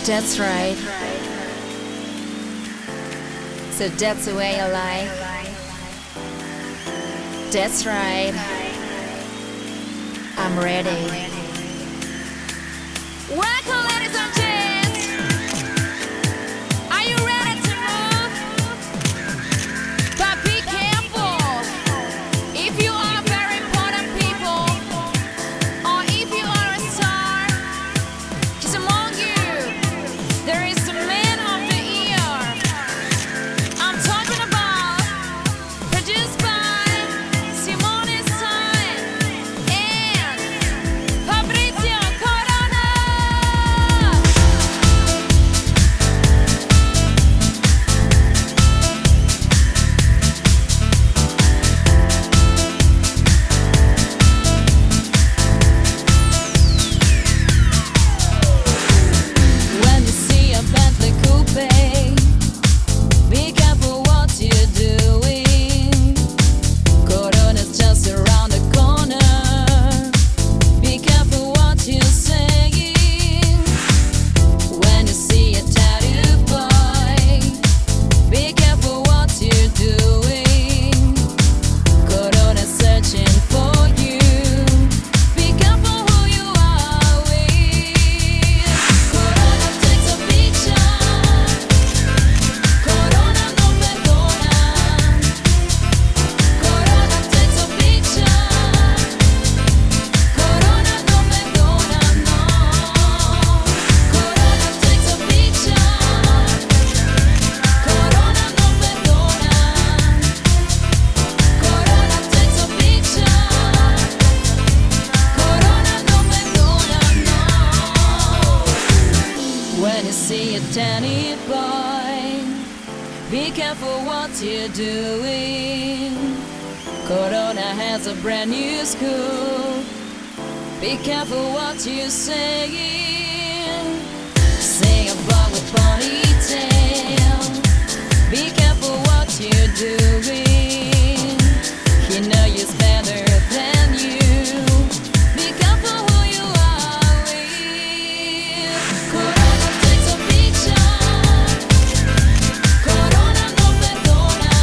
That's right. So that's the way I like. That's right. I'm ready. Welcome, ladies and gents. Are you ready to move? But be careful. If you are very important people, or if you are a star, 'cause among you there is the man of the year. I'm talking about, produced by Simone Stein and Fabrizio Corona. When you see a Bentley coupe, be careful what you're doing. Corona's just around the corner. Be careful what you're saying. When you see a tattoo boy, be careful what you're doing. Corona's searching for you. Be careful who you are with. Corona takes a picture. Corona non perdona. Corona takes a picture. Corona non perdona, no. Corona takes a picture. Corona non perdona. Corona takes a picture. Corona non perdona, no. When you see a tiny boy, be careful what you're doing. Corona has a brand new school. Be careful what you're saying. Sing about with ponytail. Be careful what you're doing. He knows better than you. Be careful who you are with. Corona takes a picture. Corona non perdona.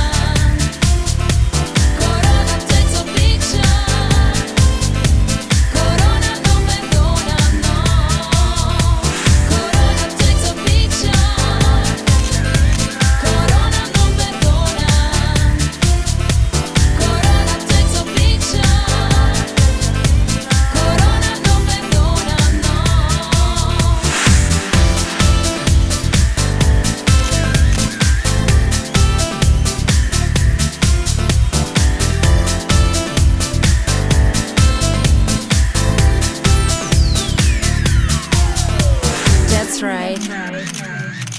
Corona takes a picture. Corona non perdona, no. Corona takes a picture. Corona non perdona. Corona takes a picture. Corona non perdona, no. That's right.